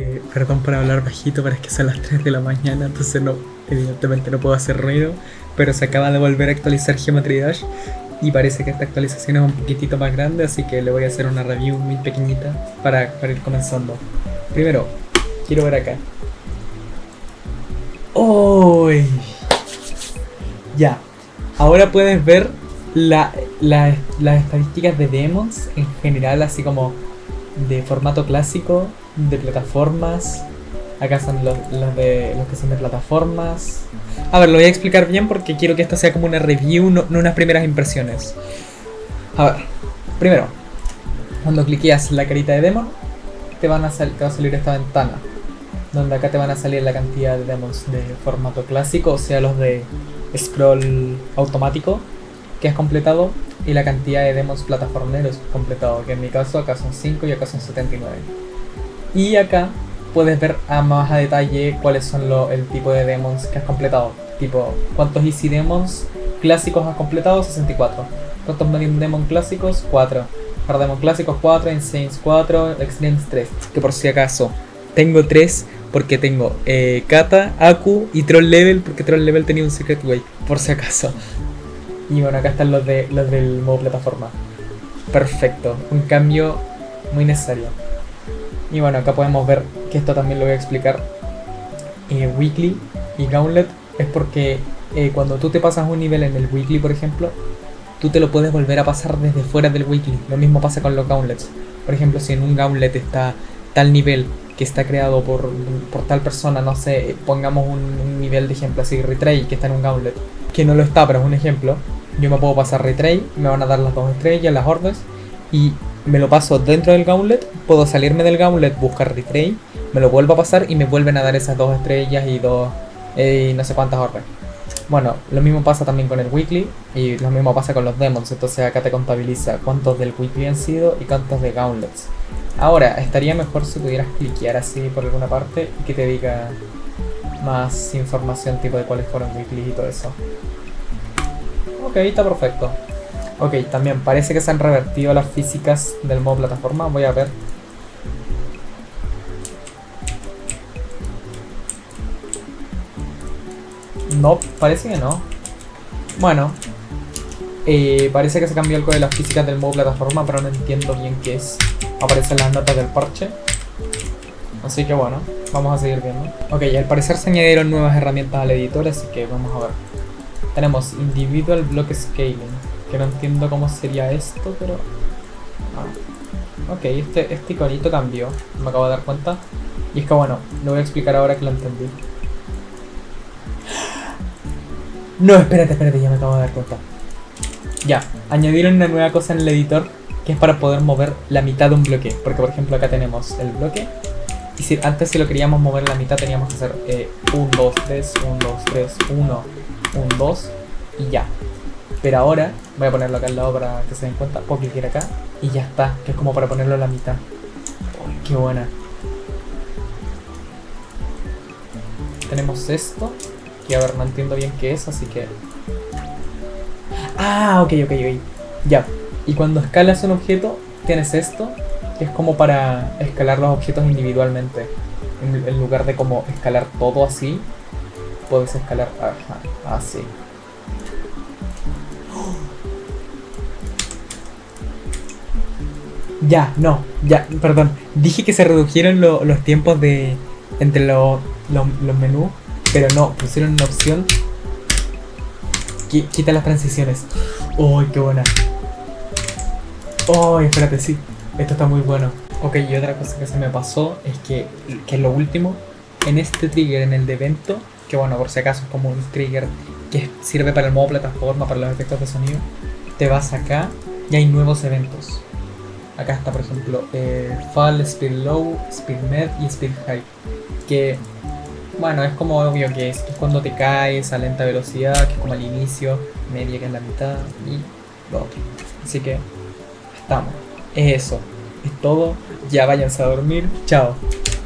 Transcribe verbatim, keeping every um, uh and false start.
Eh, perdón por hablar bajito, pero es que son las tres de la mañana, entonces no, evidentemente no puedo hacer ruido. Pero se acaba de volver a actualizar Geometry Dash y parece que esta actualización es un poquitito más grande, así que le voy a hacer una review muy pequeñita para, para ir comenzando. Primero, quiero ver acá. ¡Uy! Ya, ahora puedes ver la, la, las estadísticas de Demons en general, así como de formato clásico, de plataformas. Acá son los, los, de, los que son de plataformas. A ver, lo voy a explicar bien porque quiero que esto sea como una review, no, no unas primeras impresiones. A ver, primero, cuando cliqueas la carita de Demon, te, van a sal, te va a salir esta ventana, donde acá te van a salir la cantidad de Demons de formato clásico, o sea, los de scroll automático que has completado, y la cantidad de Demons plataformeros completado, que en mi caso acá son cinco y acá son setenta y nueve. Y acá puedes ver a más a detalle cuáles son lo, el tipo de Demons que has completado. Tipo, cuántos Easy Demons clásicos has completado, sesenta y cuatro. Cuántos Medium Demon clásicos, cuatro. Hard Demon clásicos, cuatro. Insanes, cuatro. Extremes, tres. Que por si acaso, tengo tres porque tengo eh, Kata, Aku y Troll Level, porque Troll Level tenía un Secret Way, por si acaso. Y bueno, acá están los, de, los del modo plataforma. Perfecto, un cambio muy necesario. Y bueno, acá podemos ver que esto también lo voy a explicar. eh, Weekly y Gauntlet es porque eh, cuando tú te pasas un nivel en el Weekly, por ejemplo, tú te lo puedes volver a pasar desde fuera del Weekly. Lo mismo pasa con los Gauntlets. Por ejemplo, si en un Gauntlet está tal nivel que está creado por, por tal persona, no sé, pongamos un, un nivel de ejemplo así, Retray, que está en un Gauntlet, que no lo está, pero es un ejemplo. Yo me puedo pasar Retray, me van a dar las dos estrellas, las orbes, y me lo paso dentro del Gauntlet, puedo salirme del Gauntlet, buscar Retray, me lo vuelvo a pasar y me vuelven a dar esas dos estrellas y dos, eh, y no sé cuántas orbes. Bueno, lo mismo pasa también con el Weekly y lo mismo pasa con los Demons, entonces acá te contabiliza cuántos del Weekly han sido y cuántos de Gauntlets. Ahora, estaría mejor si pudieras cliquear así por alguna parte y que te diga más información tipo de cuáles fueron Weekly y todo eso. Ok, está perfecto. Ok, también parece que se han revertido las físicas del modo plataforma, voy a ver. No, parece que no. Bueno, eh, parece que se cambió algo de las físicas del modo plataforma, pero no entiendo bien qué es. Aparecen las notas del parche. Así que bueno, vamos a seguir viendo. Ok, al parecer se añadieron nuevas herramientas al editor, así que vamos a ver. Tenemos Individual Block Scaling, que no entiendo cómo sería esto, pero... Ah. Ok, este, este iconito cambió, me acabo de dar cuenta. Y es que bueno, lo voy a explicar ahora que lo entendí. No, espérate, espérate, ya me acabo de dar cuenta. Ya, añadieron una nueva cosa en el editor, que es para poder mover la mitad de un bloque. Porque por ejemplo acá tenemos el bloque, y si antes si lo queríamos mover la mitad teníamos que hacer eh, uno, dos, tres, uno, dos, tres, uno, uno, dos y ya. Pero ahora, voy a ponerlo acá al lado para que se den cuenta, puedo clicar acá y ya está, que es como para ponerlo a la mitad. Uy, qué buena. Tenemos esto, que a ver, no entiendo bien qué es, así que... Ah, ok, ok, ok. Ya. Y cuando escalas un objeto, tienes esto, que es como para escalar los objetos individualmente. En, en lugar de como escalar todo así, puedes escalar ajá, así. Ya, no, ya, perdón. Dije que se redujeron lo, los tiempos de entre lo, lo, los menús, pero no, pusieron una opción que quita las transiciones. Uy, qué buena. Uy, espérate, sí, esto está muy bueno. Ok, y otra cosa que se me pasó es que, que es lo último, en este trigger, en el de evento, que bueno, por si acaso es como un trigger que sirve para el modo plataforma, para los efectos de sonido, te vas acá y hay nuevos eventos. Acá está, por ejemplo, eh, Fall, Speed Low, Speed Med y Speed High. Que, bueno, es como obvio que es, que es cuando te caes a lenta velocidad, que es como al inicio, media que es la mitad y lo otro. Así que, estamos. Es eso. Es todo. Ya váyanse a dormir. Chao.